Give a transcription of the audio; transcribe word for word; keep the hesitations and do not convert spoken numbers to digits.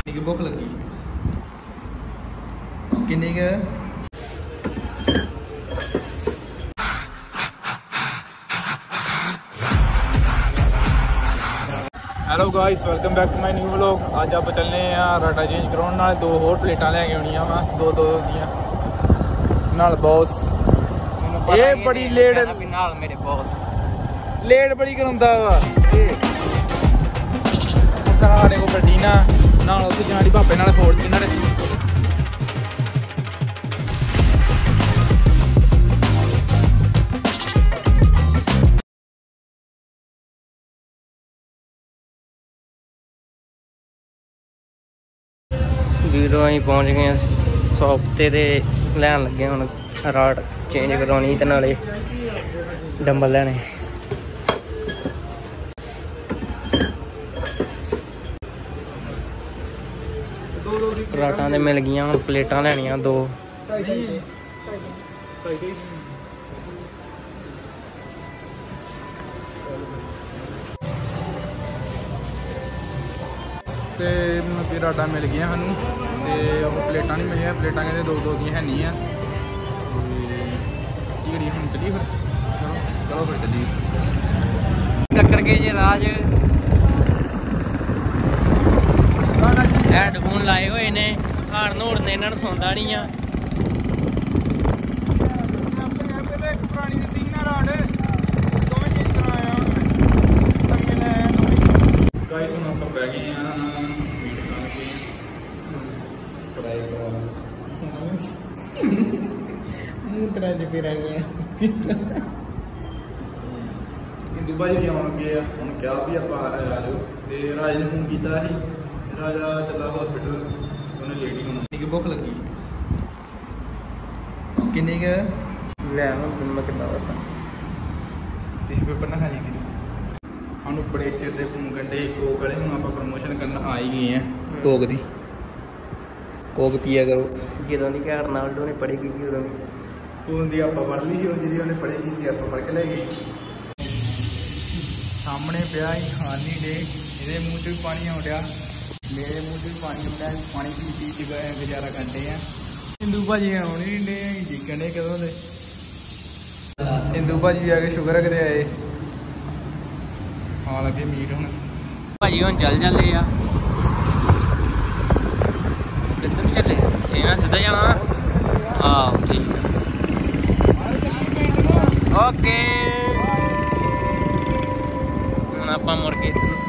भुख लगी किन्नी क hello guys welcome back to my new vlog. अज आप चलने राटा चेंज कराने नाल दो होर प्लेटां लैके आउणियां वा दो दो दियां नाल बॉस ये बड़ी लेट नाल मेरे बॉस लेट बड़ी कराउंदा वा साढ़े को गड्डी ना नाल उत्थे जानी भापे नाल फॉर्च्यूनर ਵੀਰੋ ਅਸੀਂ पहुँच गए शॉप ते ते लैन लगे हुण राट चेंज करवानी ते नाले डंबल लैने। राटां ते मिल गईयां हुण प्लेटां लैनियां दो ਤੇ ਮੱਕੀ ਰਾਟਾਂ ਮਿਲ ਗਈਆਂ ਸਾਨੂੰ ਤੇ ਉਹ ਪਲੇਟਾਂ ਨਹੀਂ ਮਿਲੀਆਂ ਪਲੇਟਾਂ ਕਹਿੰਦੇ ਦੋ ਦੋ ਦੀਆਂ ਹੈ ਨਹੀਂ ਆ ਕੀ ਕਰੀਏ ਹੁਣ ਚੱਲੀਏ ਫਿਰ ਚਲੋ ਚਲੋ ਫਿਰ ਚੱਲੀਏ टक्कर के जे राज हैडफोन लाए हुए ने हार नोड़ने इन्हां नूं सौंदा नहीं आ पुरानी दी ना राड दोवें चेंज कराया नਵੇਂ ਲੈ गाइस ਹੁਣ ਆਪਾਂ ਬਹਿ ਗਏ ਆ ਮੀਟ ਖਾ ਕੇ ਫਰਾਈ ਕਰਾ ਮੂੰਹ ਤਰ੍ਹਾਂ ਦੇ ਫਿਰ ਆ ਗਿਆ ਇੰਦੂ ਭਾਈ ਵੀ ਆਉਣ ਗਏ ਆ ਹੁਣ ਕਿਹਾ ਵੀ ਆਪਾਂ ਆ ਜਾਓ ਤੇ ਰਾਜ ਨੇ ਫੋਨ ਕੀਤਾ ਸੀ ਰਾਜਾ ਚੱਲਾ ਹਸਪੀਟਲ ਉਹਨੇ ਲੇਟ ਹੀ ਹੋਣਾ ਕਿੰਨੀ ਭੁੱਖ ਲੱਗੀ ਕਿੰਨੀ ਕੁ ਲੈ ਹੁਣ ਮੈਂ ਕਿੱਦਾਂ ਦੱਸਾਂ ਟਿਸ਼ੂ ਪੇਪਰ ਨਾ ਖਾ ਲਈ ਸਾਨੂੰ ਬੜੇ ਚਿਰ ਦੇ ਫੋਨ ਕੰਡੇ ਕੋਕ ਵਾਲੇ ਹੁਣ ਆਪਾਂ ਪ੍ਰਮੋਸ਼ਨ ਕਰਨ ਆ ਹੀ ਗਏ ਆ ਕੋਕ ਦੀ ਕੋਕ ਪੀਆ ਕਰੋ ਜਦੋਂ ਦੀ ਘਰ ਨਾਲਡੋ ਨੇ ਪੜ੍ਹੀ ਕੀਤੀ ਉਦੋਂ ਦੀ ਉਦੋਂ ਦੀ ਆਪਾਂ ਪੜ੍ਹ ਲਈ ਸੀ ਜਿਹੜੀ ਉਹਨੇ ਪੜ੍ਹੀ ਕੀਤੀ ਆਪਾਂ ਪੜ੍ਹ ਕੇ ਲੈ ਗਏ ਸਾਹਮਣੇ ਪਿਆ ਹੀ ਖਾਣ ਨਹੀਂ ਡੇ ਇਹਦੇ ਮੂੰਹ 'ਚ ਵੀ ਪਾਣੀ ਆਉਣ ਡਿਆ ਮੇਰੇ ਮੂੰਹ 'ਚ ਵੀ ਪਾਣੀ ਆਉਂਦਾ ਪਾਣੀ ਪੀ ਪੀ ਕੇ ਗੁਜ਼ਾਰਾ ਕਰਦੇ ਆ ਹਿੰਦੂ ਭਾਜੀ ਆਉਣ ਨਹੀਂ ਡੇ ਜਿੱਕਣ ਡੇ ਕਦੋਂ ਦੇ ਹਿੰਦੂ ਭਾਜੀ ਵੀ ਆ ਕੇ ਸ਼ੁਕਰ ਕਰੇ ਆਏ ਹਾਂ ਲੱਗੇ ਮੀਟ ਹੁਣ ਭਾਜੀ ਹੁਣ ਚੱਲ ਚੱਲੇ ਆ ਕਿੱਧਰ ਨੂੰ ਚੱਲੇ ਇਹਨਾਂ ਸਿੱਧਾ ਜਾਣਾ ਆਹ ਠੀਕ ਓਕੇ ਹੁਣ ਆਪਾਂ ਮੁੜ ਕੇ